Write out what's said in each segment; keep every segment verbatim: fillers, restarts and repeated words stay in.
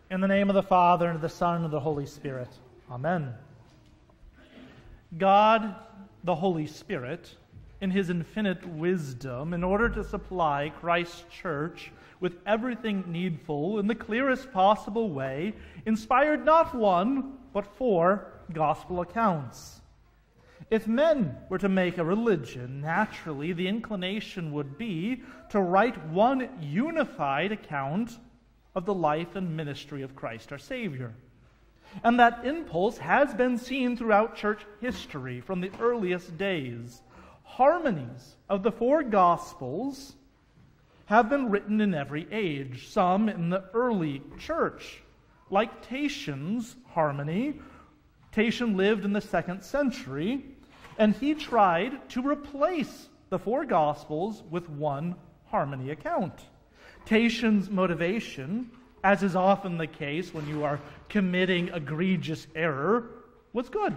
In the name of the Father, and of the Son, and of the Holy Spirit. Amen. God, the Holy Spirit, in his infinite wisdom, in order to supply Christ's church with everything needful in the clearest possible way, inspired not one, but four gospel accounts. If men were to make a religion, naturally the inclination would be to write one unified account of the life and ministry of Christ our Savior. And that impulse has been seen throughout church history from the earliest days. Harmonies of the four Gospels have been written in every age, some in the early church, like Tatian's harmony. Tatian lived in the second century, and he tried to replace the four Gospels with one harmony account. Tatian's motivation, as is often the case when you are committing egregious error, was good.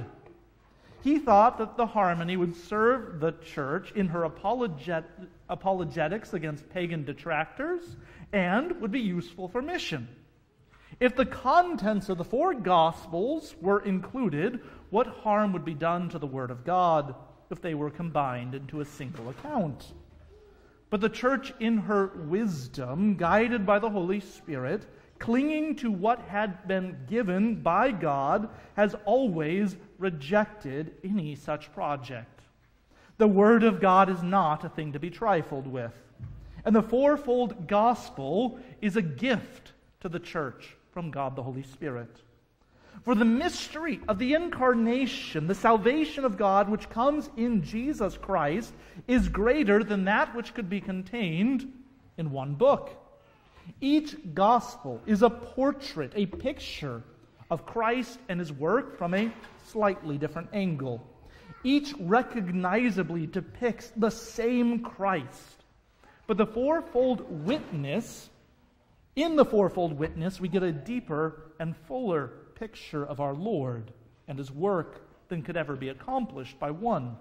He thought that the harmony would serve the church in her apologet- apologetics against pagan detractors and would be useful for mission. If the contents of the four Gospels were included, what harm would be done to the Word of God if they were combined into a single account? But the church, in her wisdom, guided by the Holy Spirit, clinging to what had been given by God, has always rejected any such project. The Word of God is not a thing to be trifled with. And the fourfold gospel is a gift to the church from God the Holy Spirit. For the mystery of the incarnation, the salvation of God which comes in Jesus Christ, is greater than that which could be contained in one book. Each gospel is a portrait, a picture of Christ and his work from a slightly different angle. Each recognizably depicts the same Christ. But the fourfold witness, in the fourfold witness, we get a deeper and fuller picture of our Lord and his work than could ever be accomplished by one.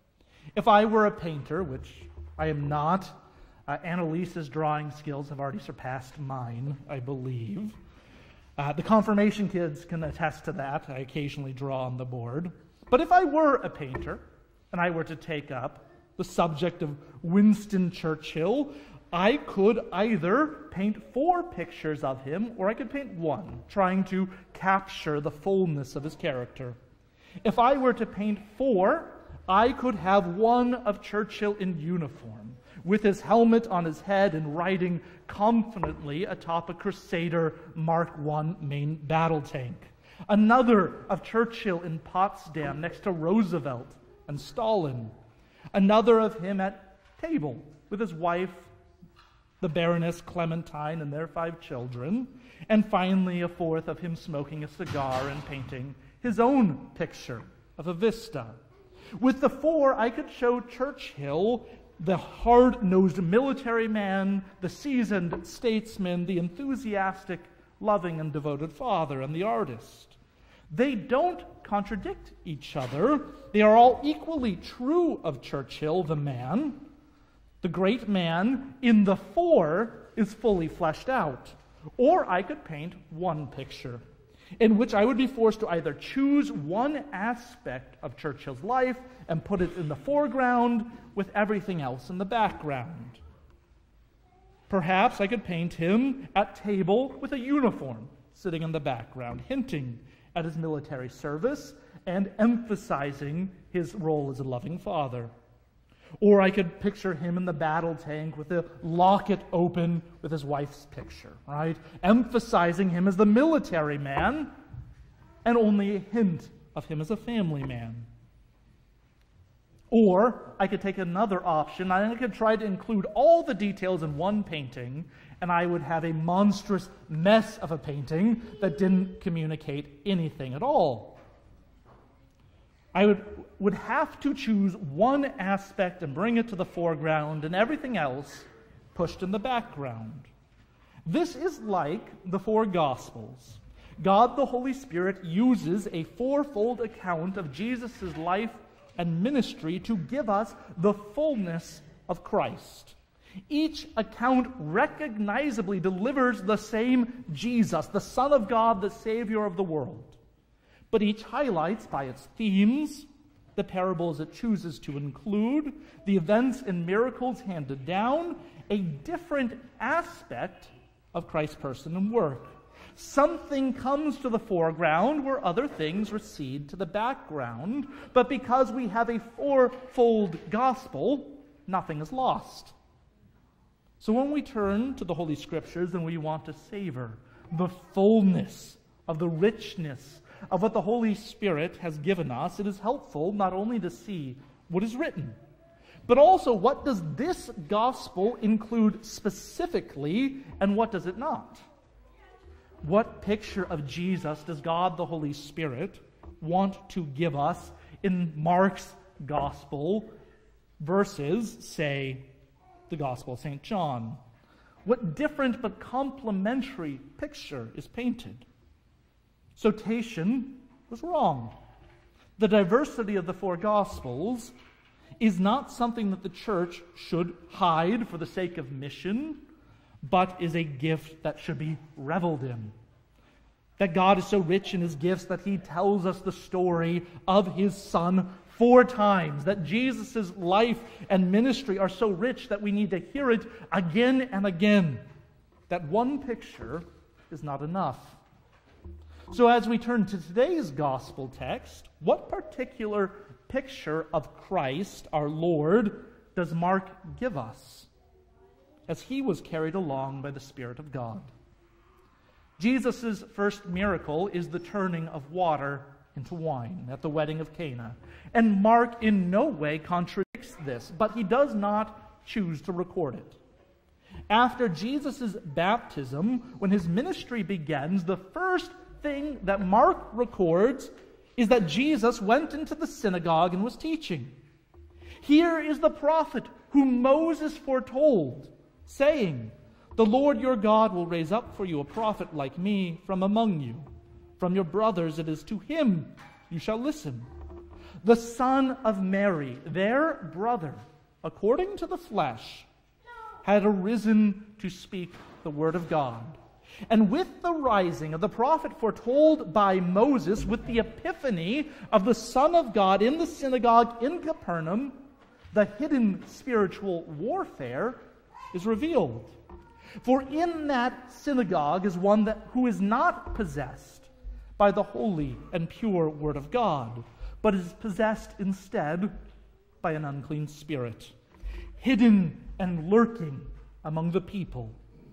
If I were a painter, which I am not, uh, Annalise's drawing skills have already surpassed mine, I believe. Uh, the confirmation kids can attest to that. I occasionally draw on the board. But if I were a painter, and I were to take up the subject of Winston Churchill, I could either paint four pictures of him, or I could paint one, trying to capture the fullness of his character. If I were to paint four, I could have one of Churchill in uniform, with his helmet on his head and riding confidently atop a Crusader Mark one main battle tank. Another of Churchill in Potsdam next to Roosevelt and Stalin. Another of him at table with his wife, the Baroness Clementine, and their five children. And finally, a fourth of him smoking a cigar and painting his own picture of a vista. With the four, I could show Churchill, the hard-nosed military man, the seasoned statesman, the enthusiastic, loving, and devoted father, and the artist. They don't contradict each other. They are all equally true of Churchill, the man. The great man in the four is fully fleshed out. Or I could paint one picture, in which I would be forced to either choose one aspect of Churchill's life and put it in the foreground with everything else in the background. Perhaps I could paint him at table with a uniform sitting in the background, hinting at his military service and emphasizing his role as a loving father. Or I could picture him in the battle tank with the locket open with his wife's picture, right? Emphasizing him as the military man and only a hint of him as a family man. Or I could take another option, and I could try to include all the details in one painting, and I would have a monstrous mess of a painting that didn't communicate anything at all. I would, would have to choose one aspect and bring it to the foreground, and everything else pushed in the background. This is like the four Gospels. God the Holy Spirit uses a fourfold account of Jesus' life and ministry to give us the fullness of Christ. Each account recognizably delivers the same Jesus, the Son of God, the Savior of the world. But each highlights by its themes, the parables it chooses to include, the events and miracles handed down, a different aspect of Christ's person and work. Something comes to the foreground where other things recede to the background, but because we have a fourfold gospel, nothing is lost. So when we turn to the Holy Scriptures and we want to savor the fullness of the richness of what the Holy Spirit has given us, it is helpful not only to see what is written, but also what does this gospel include specifically and what does it not? What picture of Jesus does God the Holy Spirit want to give us in Mark's gospel versus, say, the Gospel of Saint John? What different but complementary picture is painted? So Tatian was wrong. The diversity of the four Gospels is not something that the church should hide for the sake of mission, but is a gift that should be reveled in. That God is so rich in his gifts that he tells us the story of his Son four times. That Jesus' life and ministry are so rich that we need to hear it again and again. That one picture is not enough. So as we turn to today's gospel text, what particular picture of Christ, our Lord, does Mark give us as he was carried along by the Spirit of God? Jesus' first miracle is the turning of water into wine at the wedding of Cana. And Mark in no way contradicts this, but he does not choose to record it. After Jesus' baptism, when his ministry begins, the first thing that Mark records is that Jesus went into the synagogue and was teaching. Here is the prophet whom Moses foretold, saying, "The Lord your God will raise up for you a prophet like me from among you. From your brothers it is to him you shall listen." The son of Mary, their brother, according to the flesh, had arisen to speak the word of God. And with the rising of the prophet foretold by Moses, with the epiphany of the Son of God in the synagogue in Capernaum, the hidden spiritual warfare is revealed. For in that synagogue is one that, who is not possessed by the holy and pure word of God, but is possessed instead by an unclean spirit, hidden and lurking among the people.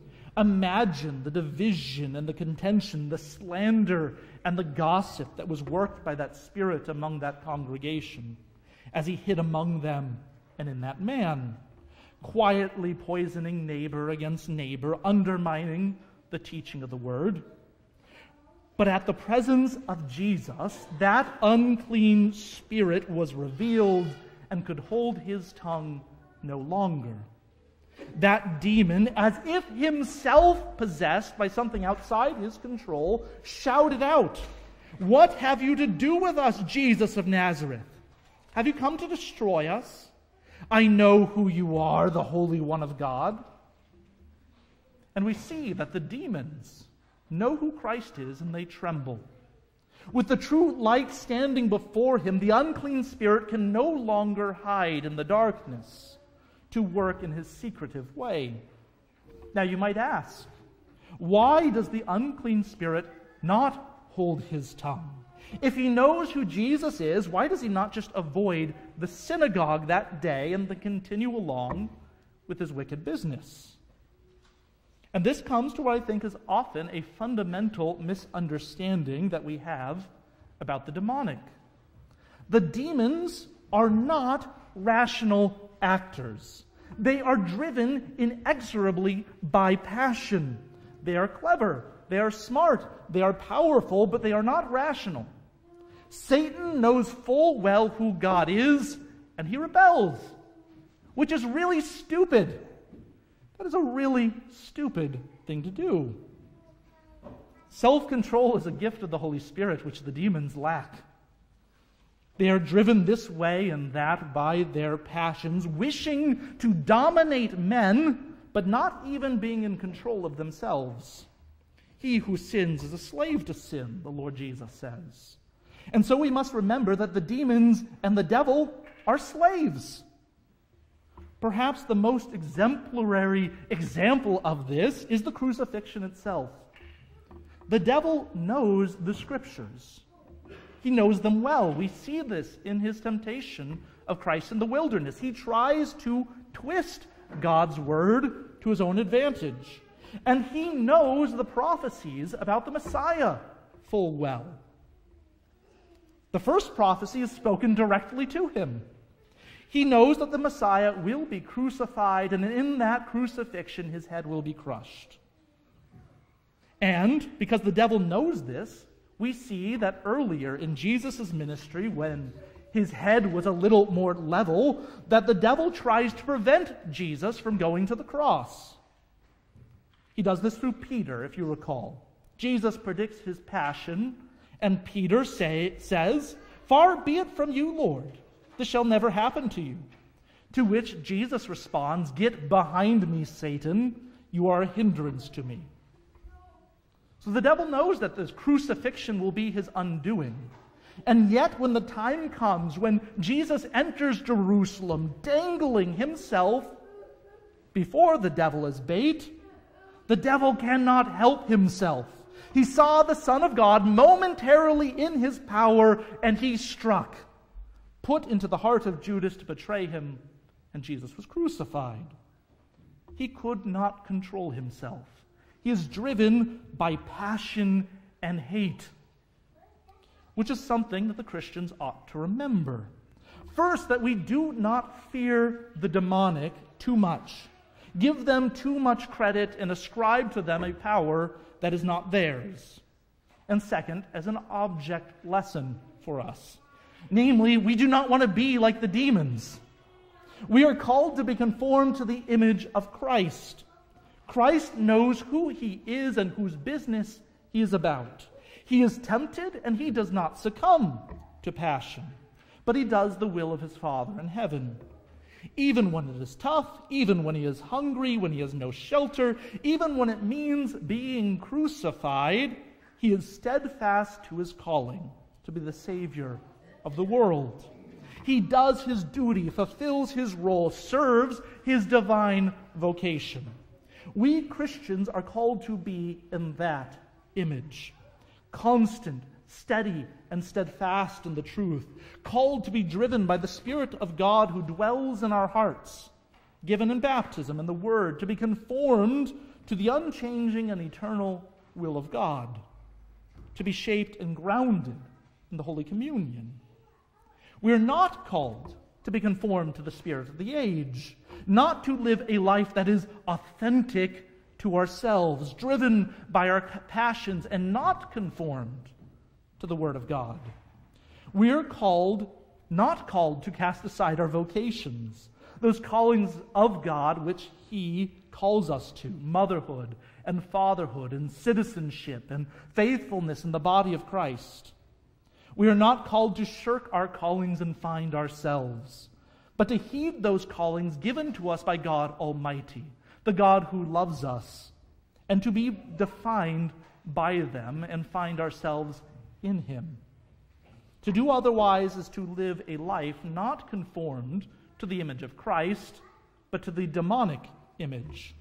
Imagine the division and the contention, the slander and the gossip that was worked by that spirit among that congregation as he hid among them and in that man, quietly poisoning neighbor against neighbor, undermining the teaching of the word. But at the presence of Jesus, that unclean spirit was revealed and could hold his tongue no longer. That demon, as if himself possessed by something outside his control, shouted out, "What have you to do with us, Jesus of Nazareth? Have you come to destroy us? I know who you are, the Holy One of God." And we see that the demons know who Christ is and they tremble. With the true light standing before him, the unclean spirit can no longer hide in the darkness to work in his secretive way. Now you might ask, why does the unclean spirit not hold his tongue? If he knows who Jesus is, why does he not just avoid the synagogue that day and then continue along with his wicked business? And this comes to what I think is often a fundamental misunderstanding that we have about the demonic. The demons are not rational actors. They are driven inexorably by passion. They are clever, they are smart, they are powerful, but they are not rational. Satan knows full well who God is, and he rebels, which is really stupid. That is a really stupid thing to do. Self-control is a gift of the Holy Spirit, which the demons lack. They are driven this way and that by their passions, wishing to dominate men, but not even being in control of themselves. He who sins is a slave to sin, the Lord Jesus says. And so we must remember that the demons and the devil are slaves. Perhaps the most exemplary example of this is the crucifixion itself. The devil knows the Scriptures. He knows them well. We see this in his temptation of Christ in the wilderness. He tries to twist God's word to his own advantage. And he knows the prophecies about the Messiah full well. The first prophecy is spoken directly to him. He knows that the Messiah will be crucified, and in that crucifixion his head will be crushed. And because the devil knows this, we see that earlier in Jesus' ministry, when his head was a little more level, that the devil tries to prevent Jesus from going to the cross. He does this through Peter, if you recall. Jesus predicts his passion, and Peter say, says, "Far be it from you, Lord. This shall never happen to you." To which Jesus responds, "Get behind me, Satan. You are a hindrance to me." So the devil knows that this crucifixion will be his undoing. And yet when the time comes, when Jesus enters Jerusalem, dangling himself before the devil as bait, the devil cannot help himself. He saw the Son of God momentarily in his power, and he struck, put into the heart of Judas to betray him, and Jesus was crucified. He could not control himself. He is driven by passion and hate, which is something that the Christians ought to remember. First, that we do not fear the demonic too much, give them too much credit, and ascribe to them a power that is not theirs. And second, as an object lesson for us. Namely, we do not want to be like the demons. We are called to be conformed to the image of Christ. Christ knows who he is and whose business he is about. He is tempted, and he does not succumb to passion, but he does the will of his Father in heaven. Even when it is tough, even when he is hungry, when he has no shelter, even when it means being crucified, he is steadfast to his calling to be the Savior of the world. He does his duty, fulfills his role, serves his divine vocation. We Christians are called to be in that image, constant, steady, and steadfast in the truth, called to be driven by the Spirit of God who dwells in our hearts, given in baptism and the Word, to be conformed to the unchanging and eternal will of God, to be shaped and grounded in the Holy Communion. We are not called to be conformed to the spirit of the age, not to live a life that is authentic to ourselves, driven by our passions, and not conformed to the Word of God. We are called, not called to cast aside our vocations, those callings of God which he calls us to, motherhood and fatherhood and citizenship and faithfulness in the body of Christ. We are not called to shirk our callings and find ourselves, but to heed those callings given to us by God Almighty, the God who loves us, and to be defined by them and find ourselves in him. To do otherwise is to live a life not conformed to the image of Christ, but to the demonic image.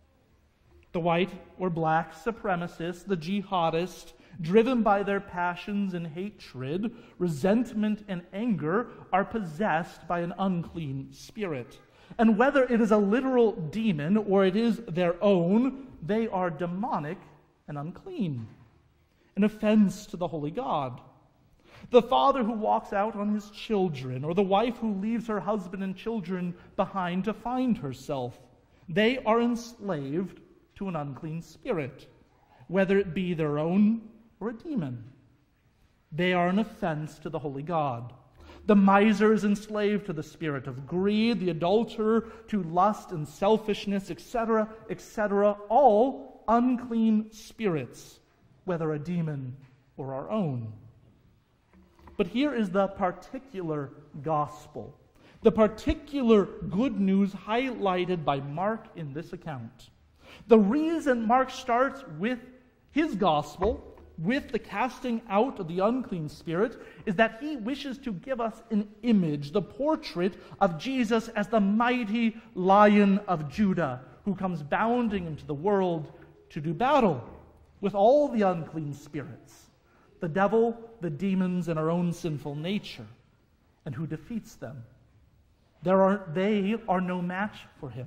The white or black supremacist, the jihadist, driven by their passions and hatred, resentment and anger, are possessed by an unclean spirit. And whether it is a literal demon or it is their own, they are demonic and unclean, an offense to the holy God. The father who walks out on his children, or the wife who leaves her husband and children behind to find herself, they are enslaved to an unclean spirit, whether it be their own or a demon. They are an offense to the holy God. The miser is enslaved to the spirit of greed, the adulterer to lust and selfishness, et cetera, et cetera, all unclean spirits, whether a demon or our own. But here is the particular gospel, the particular good news highlighted by Mark in this account. The reason Mark starts with his gospel, with the casting out of the unclean spirit, is that he wishes to give us an image, the portrait of Jesus as the mighty Lion of Judah, who comes bounding into the world to do battle with all the unclean spirits, the devil, the demons, and our own sinful nature, and who defeats them. There are, they are no match for him.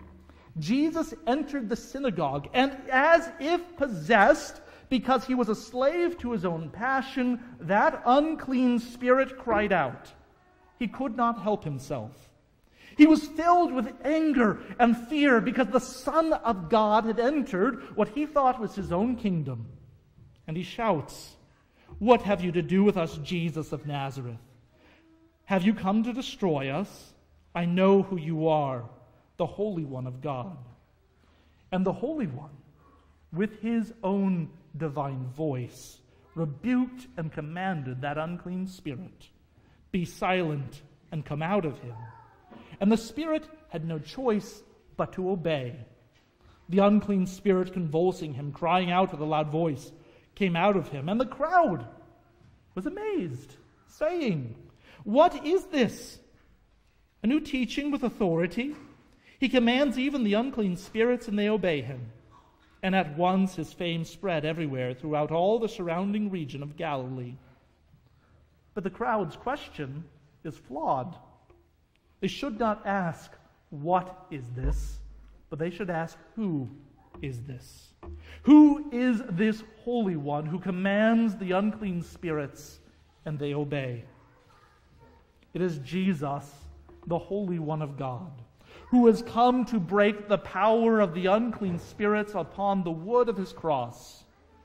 Jesus entered the synagogue, and as if possessed, because he was a slave to his own passion, that unclean spirit cried out. He could not help himself. He was filled with anger and fear because the Son of God had entered what he thought was his own kingdom. And he shouts, "What have you to do with us, Jesus of Nazareth? Have you come to destroy us? I know who you are, the Holy One of God." And the Holy One, with his own divine voice, rebuked and commanded that unclean spirit, "Be silent and come out of him." And the spirit had no choice but to obey. The unclean spirit, convulsing him, crying out with a loud voice, came out of him, and the crowd was amazed, saying, "What is this? A new teaching with authority? He commands even the unclean spirits, and they obey him." And at once his fame spread everywhere throughout all the surrounding region of Galilee. But the crowd's question is flawed. They should not ask, "What is this?" but they should ask, "Who is this?" Who is this Holy One who commands the unclean spirits and they obey? It is Jesus, the Holy One of God, who has come to break the power of the unclean spirits upon the wood of his cross,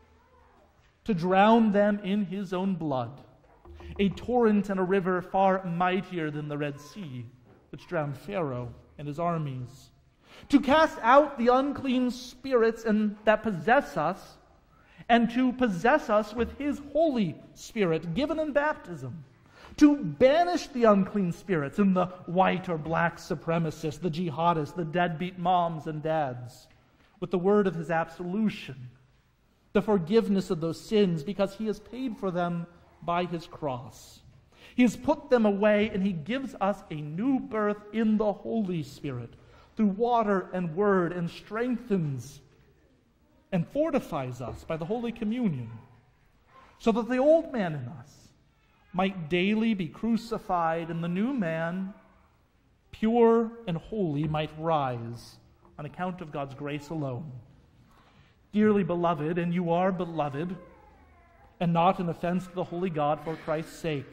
to drown them in his own blood, a torrent and a river far mightier than the Red Sea, which drowned Pharaoh and his armies, to cast out the unclean spirits and that possess us, and to possess us with his Holy Spirit given in baptism, to banish the unclean spirits and the white or black supremacists, the jihadists, the deadbeat moms and dads, with the word of his absolution, the forgiveness of those sins, because he has paid for them by his cross. He has put them away, and he gives us a new birth in the Holy Spirit through water and word, and strengthens and fortifies us by the Holy Communion, so that the old man in us might daily be crucified, and the new man, pure and holy, might rise on account of God's grace alone. Dearly beloved, and you are beloved, and not an offense to the holy God for Christ's sake,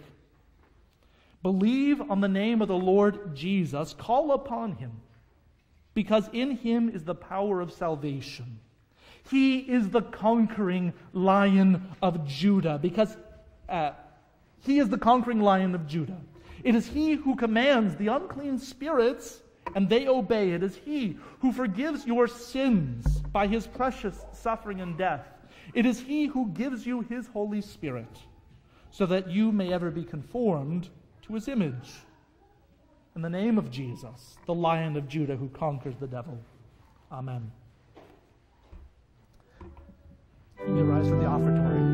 believe on the name of the Lord Jesus, call upon him, because in him is the power of salvation. He is the conquering Lion of Judah, because uh, he is the conquering Lion of Judah. It is he who commands the unclean spirits, and they obey. It is he who forgives your sins by his precious suffering and death. It is he who gives you his Holy Spirit, so that you may ever be conformed to his image. In the name of Jesus, the Lion of Judah who conquers the devil. Amen. You may rise for the offertory.